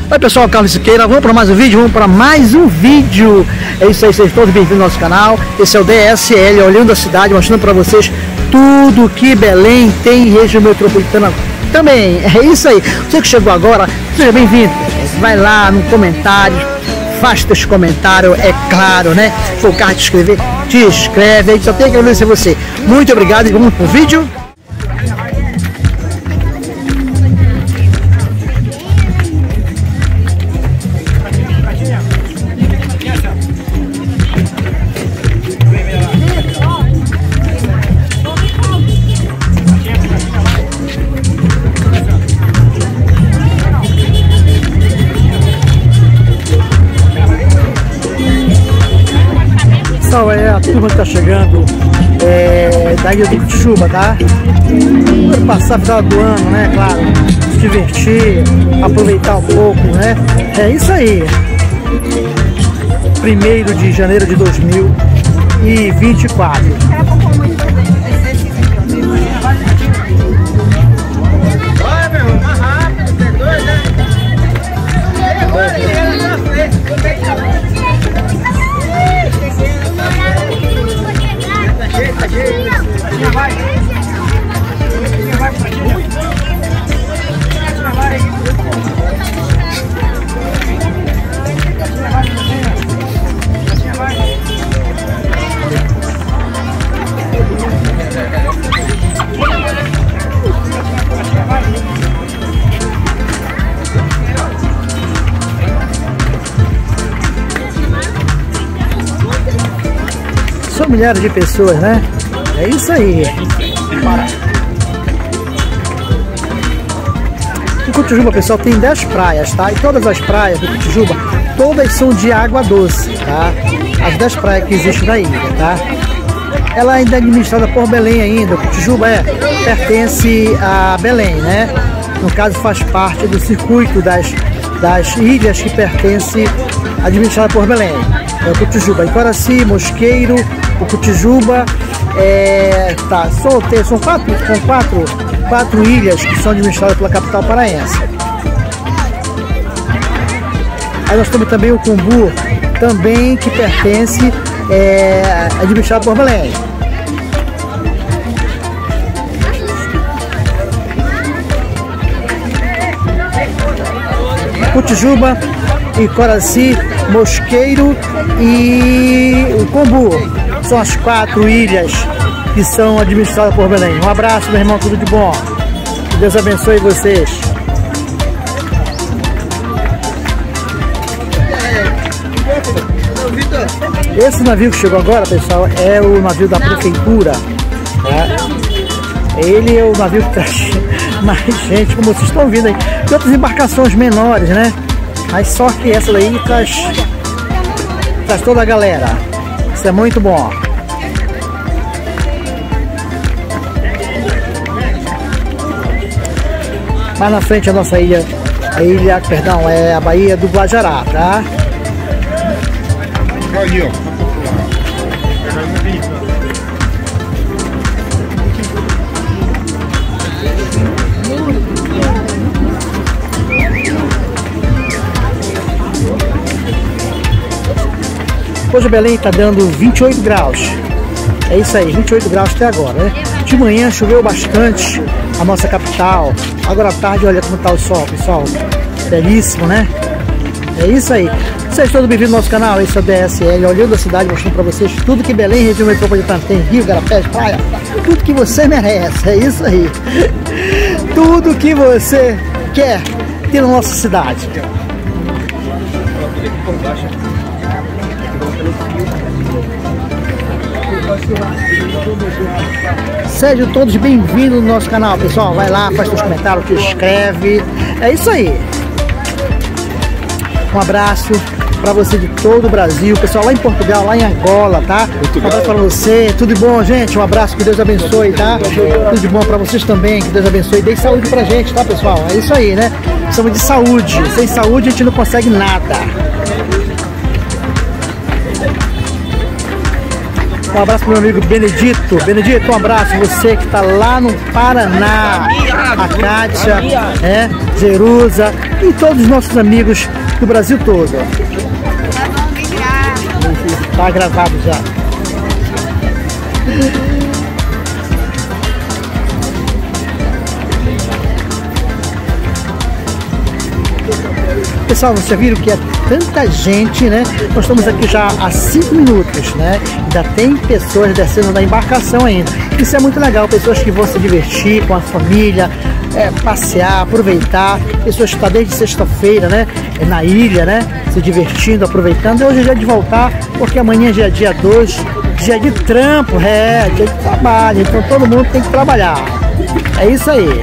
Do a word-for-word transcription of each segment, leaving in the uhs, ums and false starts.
Oi pessoal, Carlos Siqueira, vamos para mais um vídeo, vamos para mais um vídeo. É isso aí, sejam todos bem-vindos ao nosso canal. Esse é o D S L, olhando a cidade, mostrando para vocês tudo que Belém tem em região metropolitana também. É isso aí, você que chegou agora, seja bem-vindo. Vai lá no comentário, faz teus comentários, é claro, né? Se for o cara te inscrever, te inscreve, aí só tem que agradecer você. Muito obrigado e vamos pro vídeo. Pessoal, é a turma que está chegando é, da Ilha do Cutijuba, tá? Para passar final do ano, né? Claro, se divertir, aproveitar um pouco, né? É isso aí. primeiro de janeiro de dois mil e vinte e quatro. São milhares de pessoas, né? É isso aí. O Cutijuba, pessoal, tem dez praias, tá? E todas as praias do Cutijuba, todas são de água doce, tá? As dez praias que existem na ilha, tá? Ela ainda é administrada por Belém ainda. O Cutijuba é, pertence a Belém, né? No caso, faz parte do circuito das, das ilhas que pertence, administrada por Belém. É o Cutijuba, Icoraci, Mosqueiro, o Cutijuba, é, tá, são, são, quatro, são quatro, quatro ilhas que são administradas pela capital paraense. Aí nós temos também o Cumbu, também que pertence, é, administrado por Belém. Cutijuba, Icoraci, Mosqueiro e o Cumbu são as quatro ilhas que são administradas por Belém. Um abraço, meu irmão, tudo de bom. Que Deus abençoe vocês. Esse navio que chegou agora, pessoal, é o navio da prefeitura, né? Ele é o navio que traz mais gente, como vocês estão vendo aí. Tem outras embarcações menores, né? Mas só que essa daí traz, traz toda a galera. Isso é muito bom. Mais na frente a nossa ilha, a ilha, perdão, é a Baía do Guajará, tá? Aí, ó. Hoje Belém está dando vinte e oito graus. É isso aí, vinte e oito graus até agora, né? De manhã choveu bastante a nossa capital. Agora à tarde, olha como está o sol, pessoal. Belíssimo, né? É isso aí. Sejam todos bem-vindos ao nosso canal. Esse é o D S L, olhando a cidade, mostrando para vocês tudo que Belém, região metropolitana tem. Rio, Garapés, praia, tudo que você merece. É isso aí. Tudo que você quer ter na nossa cidade. Sejam todos bem-vindos no nosso canal, pessoal. Vai lá, faz seus comentários, se inscreve. É isso aí. Um abraço para você de todo o Brasil, pessoal, lá em Portugal, lá em Angola, tá? Um abraço para você, tudo de bom, gente. Um abraço, que Deus abençoe, tá? Tudo de bom para vocês também, que Deus abençoe. Dê saúde pra gente, tá, pessoal? É isso aí, né? Precisamos de saúde. Sem saúde a gente não consegue nada. Um abraço pro meu amigo Benedito. Benedito, um abraço. Você que tá lá no Paraná. A Kátia, é, Jerusa e todos os nossos amigos do Brasil todo. Tá gravado já. Pessoal, vocês já viram que é tanta gente, né? Nós estamos aqui já há cinco minutos, né? Ainda tem pessoas descendo da embarcação ainda. Isso é muito legal, pessoas que vão se divertir com a família, é, passear, aproveitar. Pessoas que estão desde sexta-feira, né? Na ilha, né? Se divertindo, aproveitando. E hoje é dia de voltar, porque amanhã já é dia dois, dia de trampo, é, dia de trabalho. Então todo mundo tem que trabalhar. É isso aí.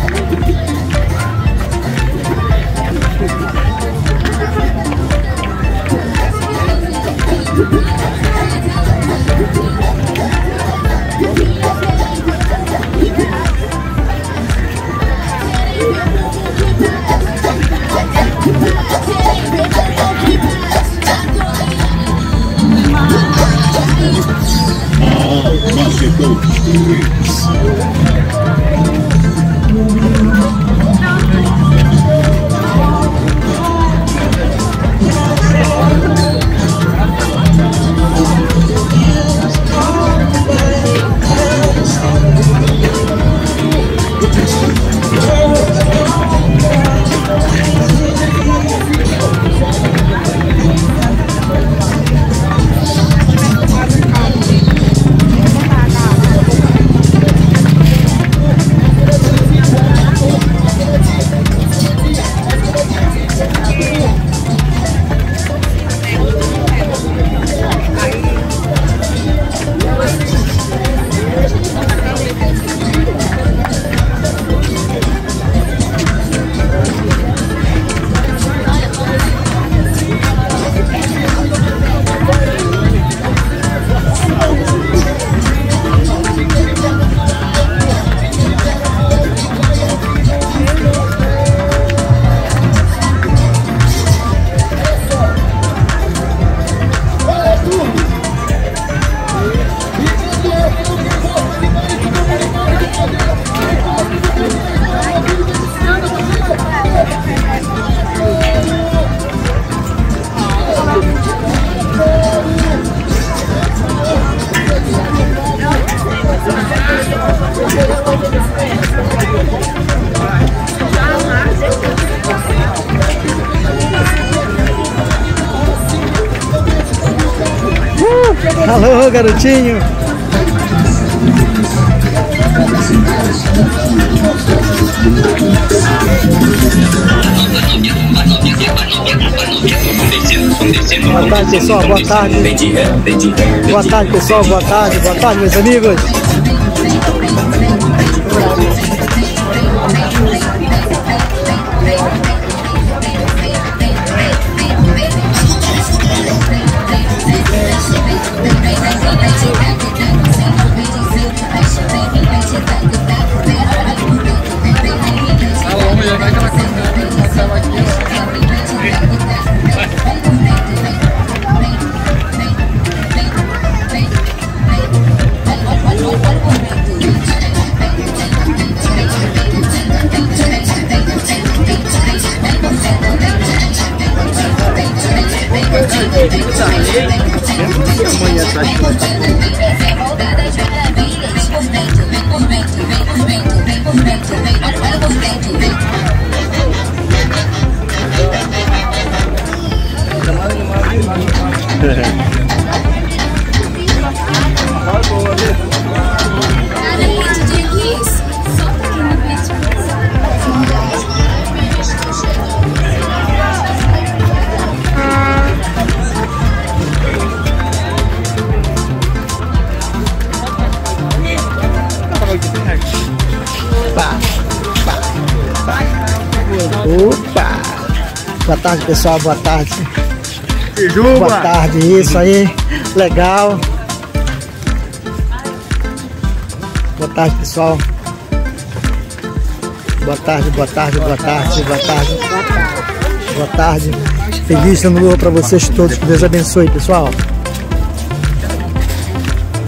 Alô, garotinho! Boa tarde, pessoal, boa tarde. Boa tarde, pessoal, boa tarde, boa tarde, meus amigos. Opa! Boa tarde, pessoal, boa tarde. Juba. Boa tarde, isso aí, legal. Boa tarde, pessoal. Boa tarde, boa tarde, boa tarde, boa tarde. Boa tarde. Feliz ano novo para vocês todos, que Deus abençoe, pessoal.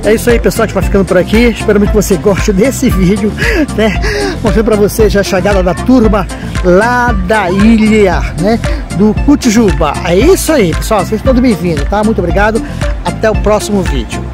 É isso aí, pessoal, que vai ficando por aqui. Espero que você goste desse vídeo, né? Mostrando para vocês já a chegada da turma lá da ilha, né? Do Cotijuba. É isso aí, pessoal. Vocês todos bem-vindos, tá? Muito obrigado. Até o próximo vídeo.